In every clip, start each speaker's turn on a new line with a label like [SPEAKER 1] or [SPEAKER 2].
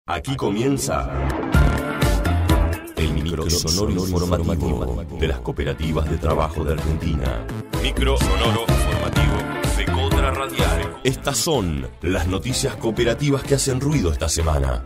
[SPEAKER 1] Aquí comienza el microsonoro informativo de las cooperativas de trabajo de Argentina. Microsonoro informativo FECOTRA Radial. Estas son las noticias cooperativas que hacen ruido esta semana.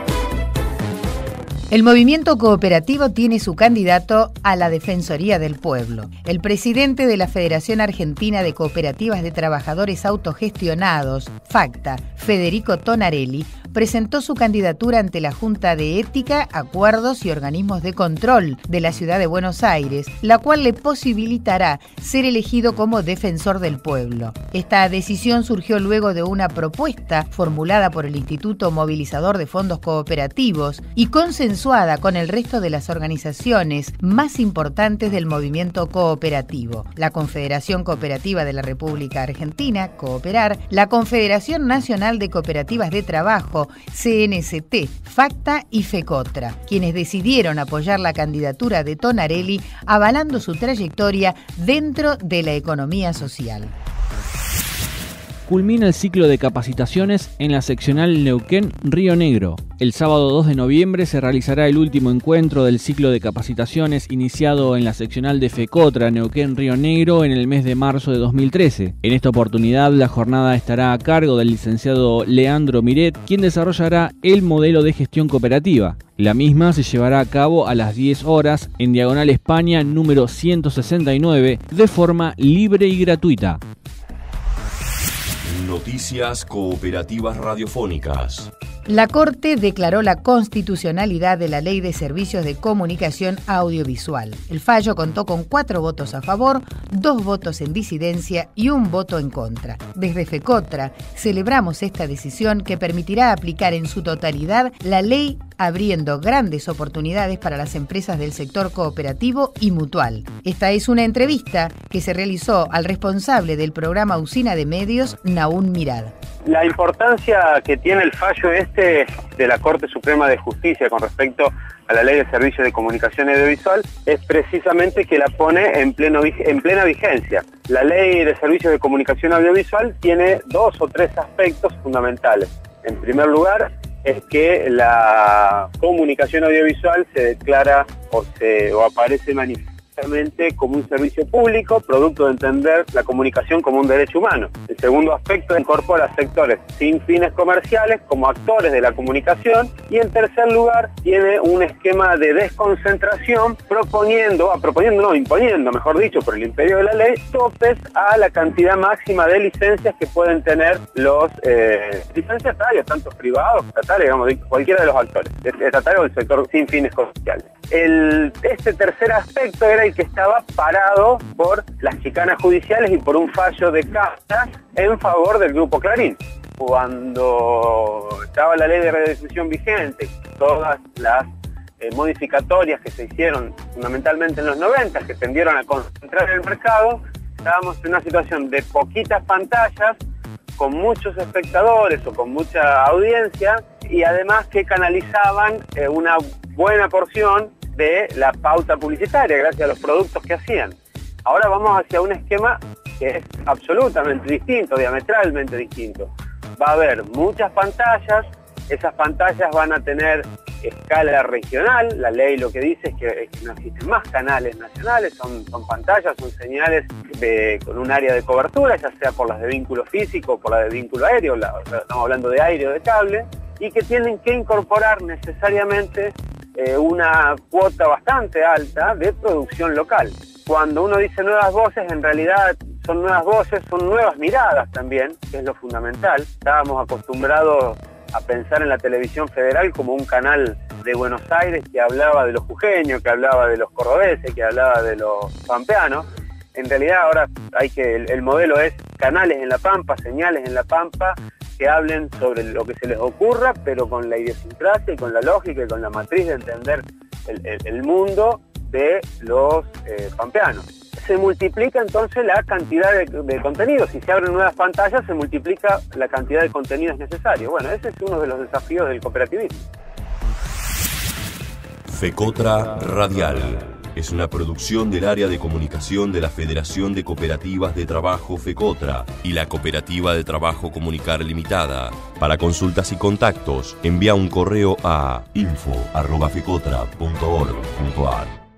[SPEAKER 2] El movimiento cooperativo tiene su candidato a la Defensoría del Pueblo. El presidente de la Federación Argentina de Cooperativas de Trabajadores Autogestionados, FACTA, Federico Tonarelli, presentó su candidatura ante la Junta de Ética, Acuerdos y Organismos de Control de la Ciudad de Buenos Aires, la cual le posibilitará ser elegido como defensor del pueblo. Esta decisión surgió luego de una propuesta formulada por el Instituto Movilizador de Fondos Cooperativos y consensuada con el resto de las organizaciones más importantes del movimiento cooperativo: la Confederación Cooperativa de la República Argentina, Cooperar, la Confederación Nacional de Cooperativas de Trabajo, CNCT, FACTA y FECOTRA, quienes decidieron apoyar la candidatura de Tonarelli, avalando su trayectoria dentro de la economía social.
[SPEAKER 3] Culmina el ciclo de capacitaciones en la seccional Neuquén-Río Negro. El sábado 2 de noviembre se realizará el último encuentro del ciclo de capacitaciones iniciado en la seccional de FECOTRA Neuquén-Río Negro en el mes de marzo de 2013. En esta oportunidad la jornada estará a cargo del licenciado Leandro Miret, quien desarrollará el modelo de gestión cooperativa. La misma se llevará a cabo a las 10 horas en Diagonal España número 169 de forma libre y gratuita.
[SPEAKER 1] Noticias cooperativas radiofónicas.
[SPEAKER 2] La Corte declaró la constitucionalidad de la Ley de Servicios de Comunicación Audiovisual. El fallo contó con 4 votos a favor, 2 votos en disidencia y 1 voto en contra. Desde FECOTRA celebramos esta decisión que permitirá aplicar en su totalidad la ley, abriendo grandes oportunidades para las empresas del sector cooperativo y mutual. Esta es una entrevista que se realizó al responsable del programa Usina de Medios, Naún Mirad.
[SPEAKER 4] La importancia que tiene el fallo de la Corte Suprema de Justicia con respecto a la Ley de Servicios de Comunicación Audiovisual es precisamente que la pone en plena vigencia. La Ley de Servicios de Comunicación Audiovisual tiene 2 o 3 aspectos fundamentales. En primer lugar, es que la comunicación audiovisual se declara o aparece manifestamente como un servicio público, producto de entender la comunicación como un derecho humano. El segundo aspecto incorpora sectores sin fines comerciales como actores de la comunicación, y en tercer lugar tiene un esquema de desconcentración imponiendo, mejor dicho, por el imperio de la ley, topes a la cantidad máxima de licencias que pueden tener los licenciatarios, tanto privados, estatales, digamos, cualquiera de los actores, estatales o del sector sin fines comerciales. Este tercer aspecto era el que estaba parado por las chicanas judiciales y por un fallo de Casta en favor del Grupo Clarín. Cuando estaba la ley de radiodifusión vigente, todas las modificatorias que se hicieron fundamentalmente en los 90, que tendieron a concentrar el mercado, estábamos en una situación de poquitas pantallas, con muchos espectadores o con mucha audiencia, y además que canalizaban una buena porción de la pauta publicitaria gracias a los productos que hacían. Ahora vamos hacia un esquema que es absolutamente distinto, diametralmente distinto. Va a haber muchas pantallas, esas pantallas van a tener escala regional. La ley lo que dice es que no existen más canales nacionales, son pantallas, son señales con un área de cobertura, ya sea por las de vínculo físico o por las de vínculo aéreo, estamos hablando de aire o de cable, y que tienen que incorporar necesariamente una cuota bastante alta de producción local. Cuando uno dice nuevas voces, en realidad son nuevas voces, son nuevas miradas también, que es lo fundamental. Estábamos acostumbrados a pensar en la televisión federal como un canal de Buenos Aires que hablaba de los jujeños, que hablaba de los cordobeses, que hablaba de los pampeanos. En realidad ahora el modelo es canales en la Pampa, señales en la Pampa, que hablen sobre lo que se les ocurra, pero con la idiosincrasia y con la lógica y con la matriz de entender el mundo de los pampeanos. Se multiplica entonces la cantidad de contenidos. Si se abren nuevas pantallas, se multiplica la cantidad de contenidos necesarios. Bueno, ese es uno de los desafíos del cooperativismo.
[SPEAKER 1] FECOTRA Radial. es una producción del área de comunicación de la Federación de Cooperativas de Trabajo FECOTRA y la Cooperativa de Trabajo Comunicar Limitada. Para consultas y contactos, envía un correo a info@fecotra.org.ar.